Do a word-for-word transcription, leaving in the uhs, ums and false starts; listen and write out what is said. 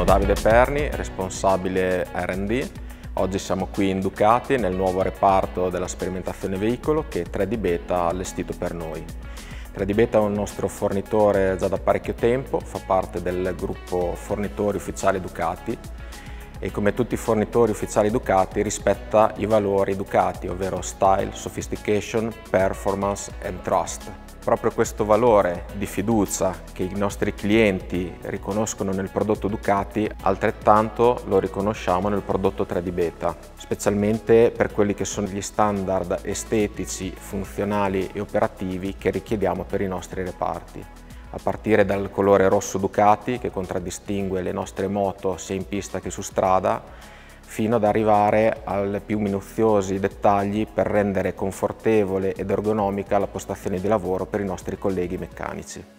Davide Perni, responsabile R and D. Oggi siamo qui in Ducati nel nuovo reparto della sperimentazione veicolo che tre D Beta ha allestito per noi. tre D Beta è un nostro fornitore già da parecchio tempo, fa parte del gruppo fornitori ufficiali Ducati e come tutti i fornitori ufficiali Ducati rispetta i valori Ducati, ovvero style, sophistication, performance and trust. Proprio questo valore di fiducia che i nostri clienti riconoscono nel prodotto Ducati, altrettanto lo riconosciamo nel prodotto tre D Beta, specialmente per quelli che sono gli standard estetici, funzionali e operativi che richiediamo per i nostri reparti. A partire dal colore rosso Ducati che contraddistingue le nostre moto sia in pista che su strada, fino ad arrivare ai più minuziosi dettagli per rendere confortevole ed ergonomica la postazione di lavoro per i nostri colleghi meccanici.